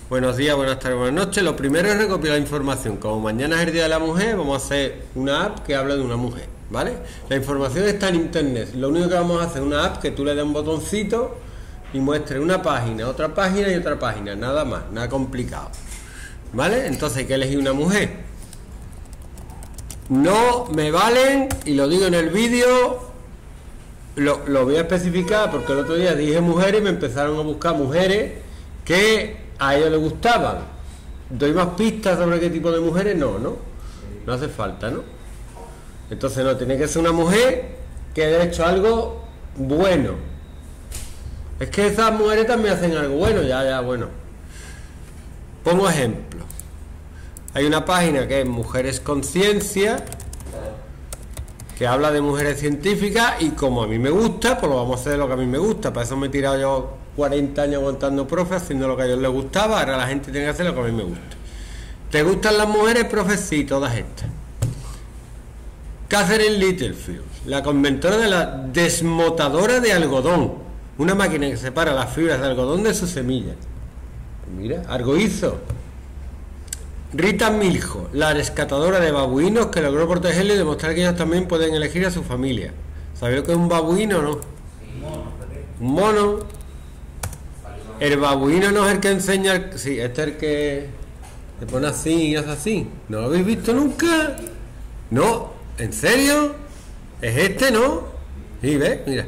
Buenos días, buenas tardes, buenas noches. Lo primero es recopilar información. Como mañana es el Día de la Mujer, vamos a hacer una app que habla de una mujer, ¿vale? La información está en internet. Lo único que vamos a hacer es una app que tú le des un botoncito y muestre una página, otra página y otra página. Nada más, nada complicado, ¿vale? Entonces hay que elegir una mujer. No me valen, y lo digo en el vídeo, lo voy a especificar porque el otro día dije mujeres y me empezaron a buscar mujeres que a ellos les gustaban. ¿Doy más pistas sobre qué tipo de mujeres? No hace falta, ¿no? Entonces no, tiene que ser una mujer que haya hecho algo bueno. Es que esas mujeres también hacen algo bueno, bueno. Pongo ejemplo. Hay una página que es Mujeres Conciencia, que habla de mujeres científicas, y como a mí me gusta, pues lo vamos a hacer lo que a mí me gusta. Para eso me he tirado yo 40 años aguantando profe, haciendo lo que a ellos les gustaba. Ahora la gente tiene que hacer lo que a mí me gusta. ¿Te gustan las mujeres, profe? Sí, todas estas. Catherine Littlefield, la inventora de la desmotadora de algodón, una máquina que separa las fibras de algodón de sus semillas. Mira, algo hizo. Rita Milho, la rescatadora de babuinos, que logró protegerle y demostrar que ellos también pueden elegir a su familia. ¿Sabéis lo que es un babuino o no? Un mono. El babuino no es el que enseña. Sí, este es el que se pone así y hace así. ¿No lo habéis visto nunca? No, ¿en serio? ¿Es este, no? Sí, ¿ves? Mira.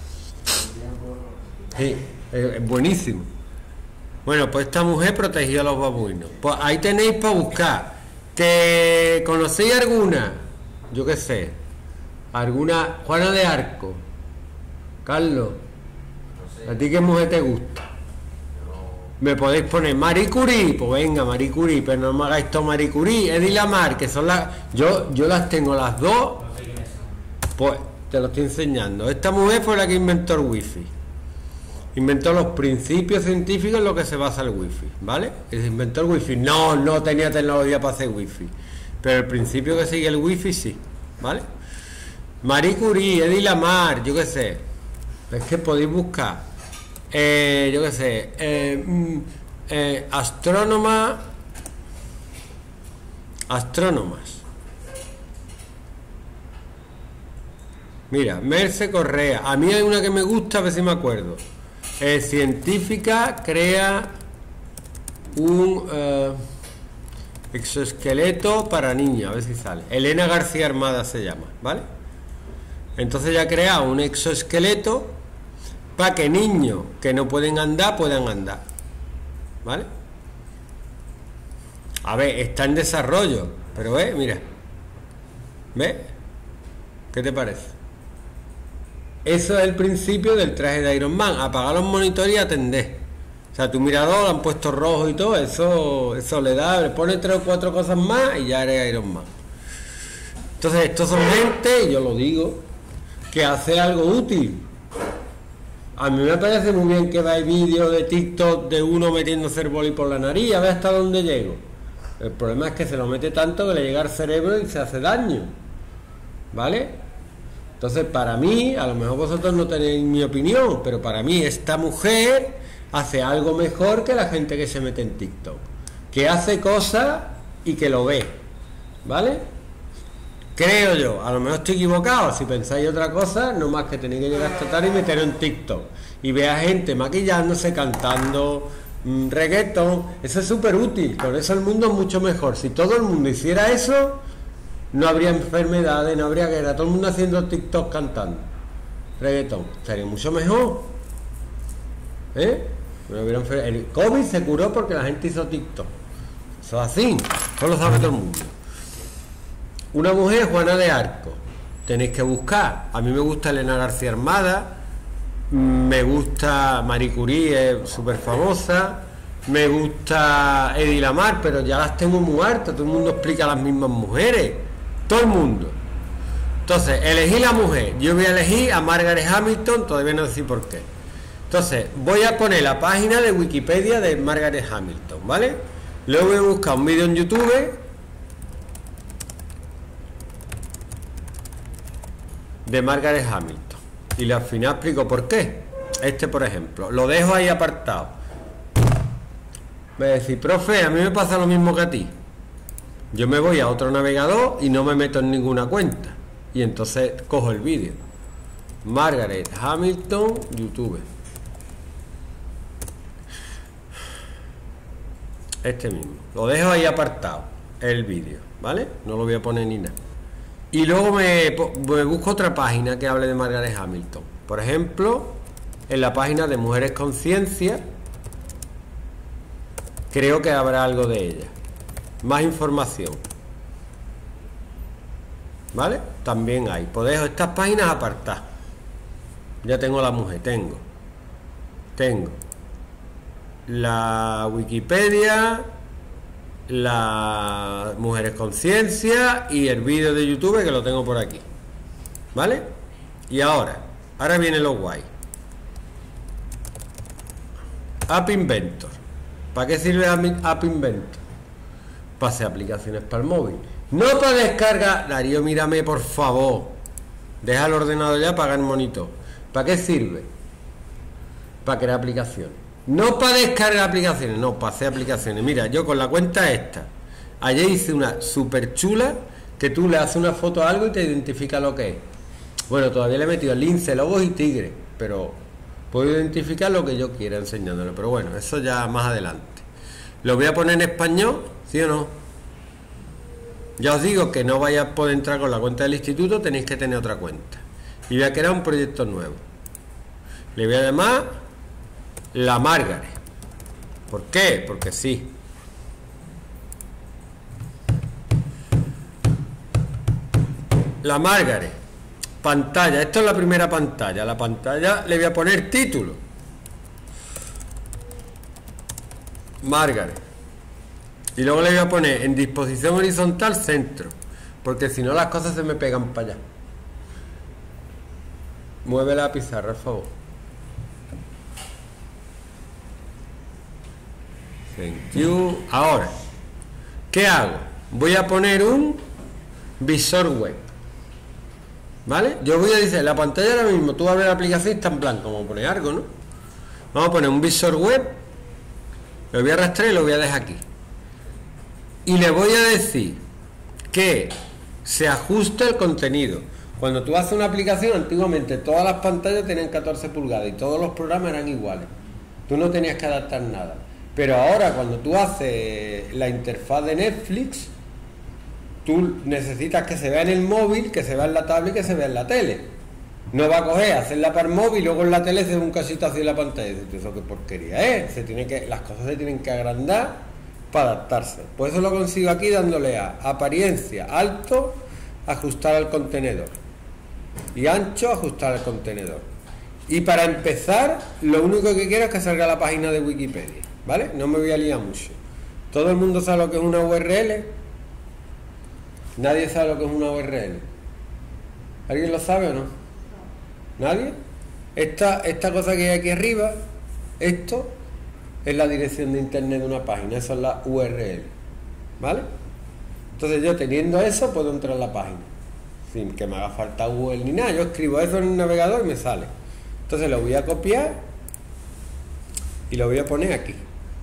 Sí, es buenísimo. Bueno, pues esta mujer protegió a los babuinos. Pues ahí tenéis para buscar. ¿Te conocéis alguna? Yo qué sé. ¿Alguna? Juana de Arco. Carlos. ¿A ti qué mujer te gusta? Me podéis poner Marie Curie. Pues venga, Marie Curie. Pero no me hagáis todo Marie Curie. Edith Lamar, que son las... Yo las tengo las dos. Pues te lo estoy enseñando. Esta mujer fue la que inventó el wifi. Inventó los principios científicos en lo que se basa el wifi, ¿vale? Se inventó el wifi. No tenía tecnología para hacer wifi, pero el principio que sigue el wifi sí, ¿vale? Marie Curie, Edith Lamar, yo qué sé. Es que podéis buscar, yo qué sé, astrónomas. Mira, Merce Correa. A mí hay una que me gusta, a ver si me acuerdo. Científica crea un exoesqueleto para niños, a ver si sale. Elena García Armada se llama, ¿vale? Entonces ya ha creado un exoesqueleto para que niños que no pueden andar puedan andar, ¿vale? A ver, está en desarrollo, pero mira, ¿ves? ¿Qué te parece? Eso es el principio del traje de Iron Man. Apagar los monitores y atender. O sea, tu mirador lo han puesto rojo y todo. Eso le da, le pone 3 o 4 cosas más y ya eres Iron Man. Entonces, estos son gente, yo lo digo, que hace algo útil. A mí me parece muy bien que veáis vídeos de TikTok de uno metiéndose el boli por la nariz, a ver hasta dónde llego. El problema es que se lo mete tanto que le llega al cerebro y se hace daño, ¿vale? Entonces, para mí, a lo mejor vosotros no tenéis mi opinión, pero para mí esta mujer hace algo mejor que la gente que se mete en TikTok, que hace cosas y que lo ve, ¿vale? Creo yo, a lo mejor estoy equivocado. Si pensáis otra cosa, no más que tenéis que llegar a tratar y meteros en TikTok y ver a gente maquillándose, cantando reggaetón. Eso es súper útil, con eso el mundo es mucho mejor. Si todo el mundo hiciera eso, no habría enfermedades, no habría guerra. Todo el mundo haciendo TikTok cantando reggaetón. Sería mucho mejor. No hubiera el COVID se curó porque la gente hizo TikTok. Eso es así. Eso lo sabe todo el mundo. Una mujer, Juana de Arco. Tenéis que buscar. A mí me gusta Elena García Armada. Me gusta Marie Curie, es súper famosa. Me gusta Edith Lamar, pero ya las tengo muy hartas. Todo el mundo explica a las mismas mujeres. Todo el mundo. Entonces, elegí la mujer. Yo voy a elegir a Margaret Hamilton, todavía no sé por qué. Entonces, voy a poner la página de Wikipedia de Margaret Hamilton, ¿vale? Luego voy a buscar un vídeo en YouTube de Margaret Hamilton. Y al final explico por qué. Este, por ejemplo, lo dejo ahí apartado. Me decís, profe, a mí me pasa lo mismo que a ti. Yo me voy a otro navegador y no me meto en ninguna cuenta. Y entonces cojo el vídeo. Margaret Hamilton, YouTube. Este mismo. Lo dejo ahí apartado, el vídeo, ¿vale? No lo voy a poner ni nada. Y luego me busco otra página que hable de Margaret Hamilton. Por ejemplo, en la página de Mujeres con Ciencia, creo que habrá algo de ella. Más información. ¿Vale? También hay. Pues dejo estas páginas apartadas. Ya tengo la mujer, tengo la Wikipedia, las Mujeres con Ciencia y el vídeo de YouTube que lo tengo por aquí. ¿Vale? Y ahora viene lo guay. App Inventor. ¿Para qué sirve App Inventor? Para hacer aplicaciones para el móvil. No para descargar. Darío, mírame por favor. Deja el ordenador ya, apaga el monitor. ¿Para qué sirve? Para crear aplicaciones. No para descargar aplicaciones, no, para hacer aplicaciones. Mira, yo con la cuenta esta, ayer hice una súper chula, que tú le haces una foto a algo y te identifica lo que es. Bueno, todavía le he metido lince, lobos y tigres, pero puedo identificar lo que yo quiera enseñándolo. Pero bueno, eso ya más adelante. Lo voy a poner en español, ¿sí o no? Ya os digo que no vais a poder entrar con la cuenta del instituto, tenéis que tener otra cuenta. Y voy a crear un proyecto nuevo. Le voy a llamar la Margaret. ¿Por qué? Porque sí. La Margaret. Pantalla. Esto es la primera pantalla. La pantalla le voy a poner título. Margaret. Y luego le voy a poner en disposición horizontal centro. Porque si no las cosas se me pegan para allá. Mueve la pizarra, por favor. Thank you. Ahora, ¿qué hago? Voy a poner un visor web. ¿Vale? Yo voy a decir, la pantalla ahora mismo, tú vas a ver la aplicación y está en blanco, como poner algo, ¿no? Vamos a poner un visor web. Lo voy a arrastrar y lo voy a dejar aquí. Y le voy a decir que se ajuste el contenido. Cuando tú haces una aplicación, antiguamente todas las pantallas tenían 14 pulgadas y todos los programas eran iguales. Tú no tenías que adaptar nada. Pero ahora cuando tú haces la interfaz de Netflix, tú necesitas que se vea en el móvil, que se vea en la tablet y que se vea en la tele. No va a coger, hacerla para el móvil y luego en la tele se ve un casito así en la pantalla. Y eso qué porquería es. Las cosas se tienen que agrandar para adaptarse. Pues eso lo consigo aquí dándole a apariencia, alto, ajustar al contenedor. Y ancho, ajustar al contenedor. Y para empezar, lo único que quiero es que salga la página de Wikipedia. ¿Vale? No me voy a liar mucho. ¿Todo el mundo sabe lo que es una URL? ¿Nadie sabe lo que es una URL? ¿Alguien lo sabe o no? ¿Nadie? Esta cosa que hay aquí arriba, esto es la dirección de internet de una página, eso es la URL. ¿Vale? Entonces yo teniendo eso puedo entrar a la página sin que me haga falta Google ni nada. Yo escribo eso en un navegador y me sale. Entonces lo voy a copiar y lo voy a poner aquí.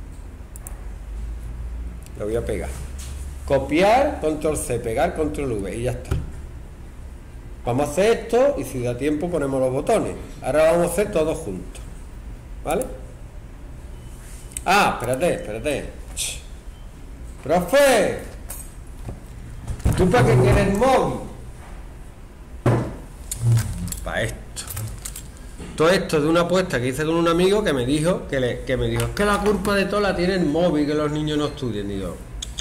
Lo voy a pegar. Copiar, control C, pegar, control V y ya está. Vamos a hacer esto y si da tiempo ponemos los botones. Ahora vamos a hacer todos juntos. ¿Vale? Ah, espérate. ¡Profe! ¿Tú para qué quieres móvil? Para esto. Todo esto de una apuesta que hice con un amigo que me dijo es que la culpa de todo la tiene el móvil, que los niños no estudien. Digo,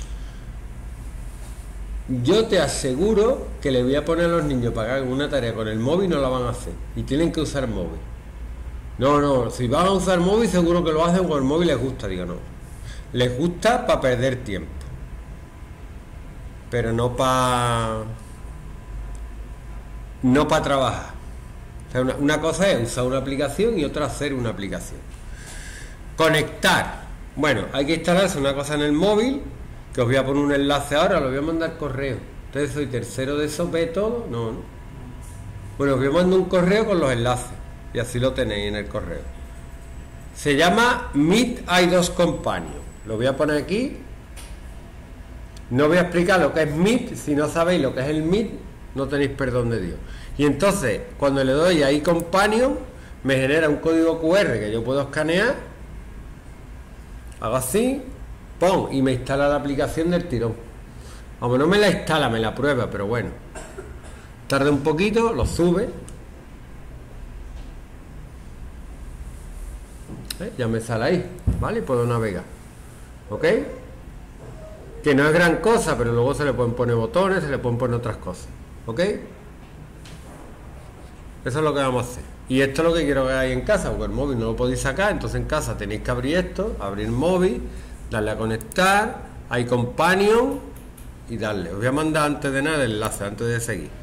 yo te aseguro que le voy a poner a los niños para que hagan una tarea con el móvil, no la van a hacer y tienen que usar móvil. No, si van a usar móvil seguro que lo hacen con el móvil, les gusta. Digo, no, les gusta para perder tiempo, pero no para trabajar. O sea, una cosa es usar una aplicación y otra hacer una aplicación. Conectar. Bueno, hay que instalarse una cosa en el móvil, que os voy a poner un enlace ahora, lo voy a mandar correo. Entonces soy tercero de eso, ve todo. No. Bueno, os voy a mandar un correo con los enlaces y así lo tenéis en el correo. Se llama Meet i2 Companion. lo voy a poner aquí. No voy a explicar lo que es Meet. Si no sabéis lo que es el Meet, no tenéis perdón de Dios. Y entonces, cuando le doy ahí Companion, me genera un código QR que yo puedo escanear. Hago así, ¡pum! Y me instala la aplicación del tirón. Como no me la instala, me la prueba, pero bueno. Tarda un poquito, lo sube. Ya me sale ahí, ¿vale? Y puedo navegar. ¿Ok? Que no es gran cosa, pero luego se le pueden poner botones, se le pueden poner otras cosas. ¿Ok? Eso es lo que vamos a hacer. Y esto es lo que quiero que hagáis en casa, porque el móvil no lo podéis sacar, entonces en casa tenéis que abrir esto, abrir móvil, darle a conectar, hay Companion y darle. Os voy a mandar antes de nada el enlace, antes de seguir.